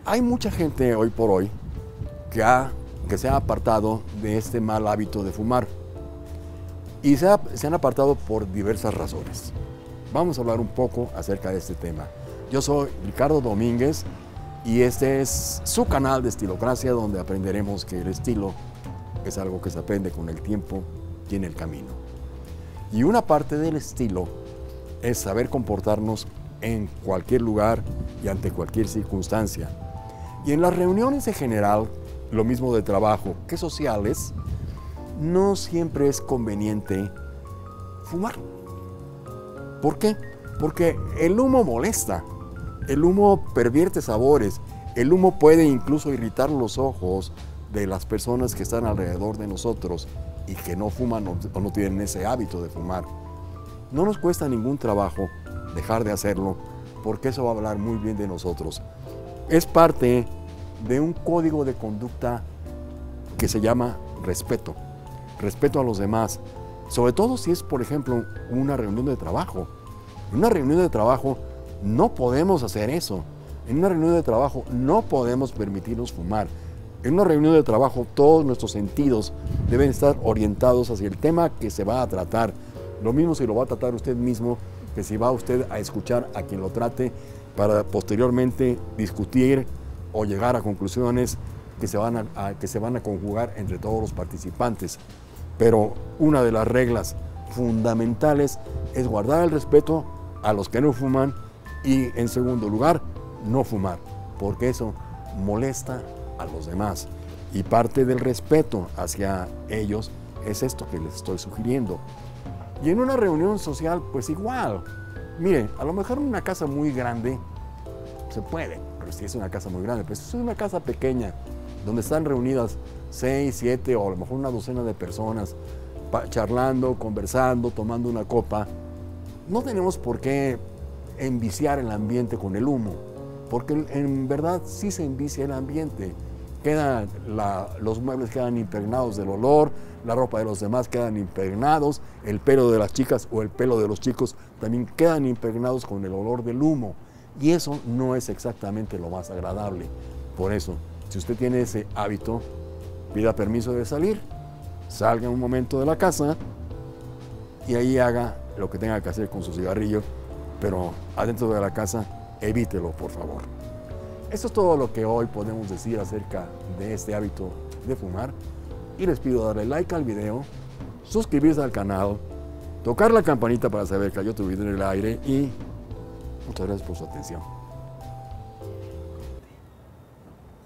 Hay mucha gente hoy por hoy que se ha apartado de este mal hábito de fumar y se han apartado por diversas razones. Vamos a hablar un poco acerca de este tema. Yo soy Ricardo Domínguez y este es su canal de Estilocracia, donde aprenderemos que el estilo es algo que se aprende con el tiempo y en el camino. Y una parte del estilo es saber comportarnos en cualquier lugar y ante cualquier circunstancia. Y en las reuniones en general, lo mismo de trabajo que sociales, no siempre es conveniente fumar. ¿Por qué? Porque el humo molesta, el humo pervierte sabores, el humo puede incluso irritar los ojos de las personas que están alrededor de nosotros y que no fuman o no tienen ese hábito de fumar. No nos cuesta ningún trabajo dejar de hacerlo, porque eso va a hablar muy bien de nosotros. Es parte de un código de conducta que se llama respeto. Respeto a los demás, sobre todo si es, por ejemplo, una reunión de trabajo. En una reunión de trabajo no podemos hacer eso. En una reunión de trabajo no podemos permitirnos fumar. En una reunión de trabajo todos nuestros sentidos deben estar orientados hacia el tema que se va a tratar. Lo mismo si lo va a tratar usted mismo, que si va usted a escuchar a quien lo trate para posteriormente discutir o llegar a conclusiones que se van a conjugar entre todos los participantes. Pero una de las reglas fundamentales es guardar el respeto a los que no fuman y, en segundo lugar, no fumar, porque eso molesta a los demás. Y parte del respeto hacia ellos es esto que les estoy sugiriendo. Y en una reunión social, pues igual. Mire, a lo mejor en una casa muy grande se puede, pero si es una casa muy grande, pues si es una casa pequeña, donde están reunidas 6, 7 o a lo mejor una docena de personas, charlando, conversando, tomando una copa, no tenemos por qué enviciar el ambiente con el humo, porque en verdad sí se envicia el ambiente. Los muebles quedan impregnados del olor, la ropa de los demás quedan impregnados, el pelo de las chicas o el pelo de los chicos también quedan impregnados con el olor del humo. Y eso no es exactamente lo más agradable. Por eso, si usted tiene ese hábito, pida permiso de salir, salga un momento de la casa y ahí haga lo que tenga que hacer con su cigarrillo, pero adentro de la casa, evítelo, por favor. Esto es todo lo que hoy podemos decir acerca de este hábito de fumar y les pido darle like al video, suscribirse al canal, tocar la campanita para saber que yo tu video en el aire y muchas gracias por su atención.